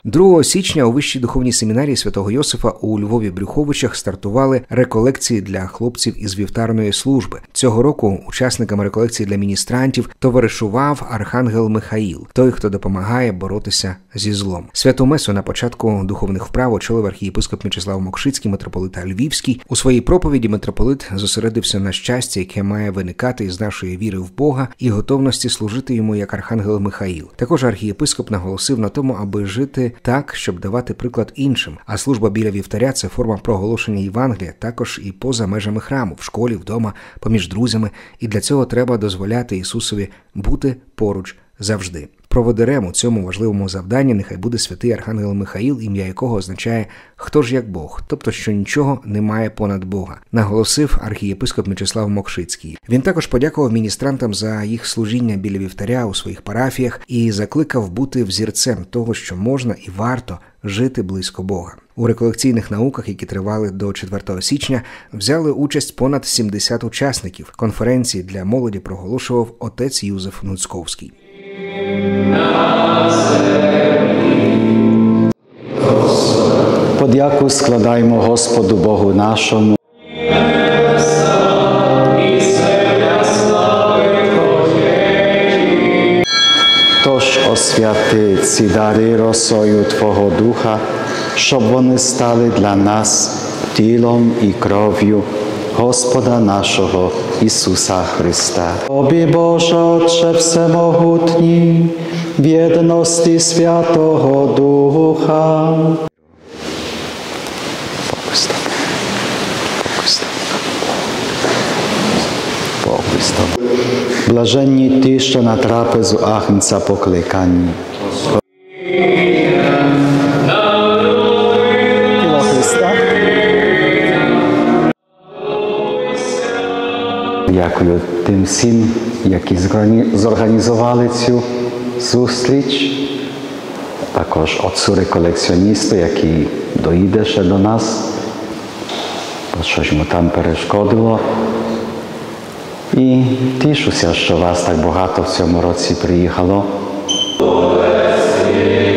2 січня у Вищій духовній семінарії святого Йосифа у Львові-Брюховичах стартували реколекції для хлопців із вівтарної служби. Цього року учасникам реколекції для міністрантів товаришував архангел Михаїл, той, хто допомагає боротися зі злом. Святу месу на початку духовних вправ очолив архієпископ Мячеслав Мокшицький, митрополит Львівський. У своїй проповіді митрополит зосередився на щастя, яке має виникати із нашої віри в Бога і готовності служити йому як архангел Михаїл. Також архієпископ наголосив на тому, аби жити так, щоб давати приклад іншим. А служба біля вівтаря – це форма проголошення Євангелія, також і поза межами храму, в школі, вдома, поміж друзями. І для цього треба дозволяти Ісусові бути поруч завжди. Проводирем у цьому важливому завданні нехай буде святий архангел Михаїл, ім'я якого означає «хто ж як Бог», тобто що нічого немає понад Бога, наголосив архієпископ Мячеслав Мокшицький. Він також подякував міністрантам за їх служіння біля вівтаря у своїх парафіях і закликав бути взірцем того, що можна і варто жити близько Бога. У реколекційних науках, які тривали до 4 січня, взяли участь понад 70 учасників. Конференції для молоді проголошував отець Юзеф Нуцьковський. Подяку складаємо Господу Богу нашому. Тож освяти ці дари росою Твого Духа, щоб вони стали для нас тілом і кров'ю Господа нашого Ісуса Христа. Тобі, Боже Отче Всемогутній, в єдності Святого Духа. Блаженні ті, що на трапезу Агнця покликані. Дякую тим всім, які зорганізували цю зустріч. Також отцу реколекціоністу, який доїде ще до нас, бо щось йому там перешкодило. І тішуся, що вас так багато в цьому році приїхало.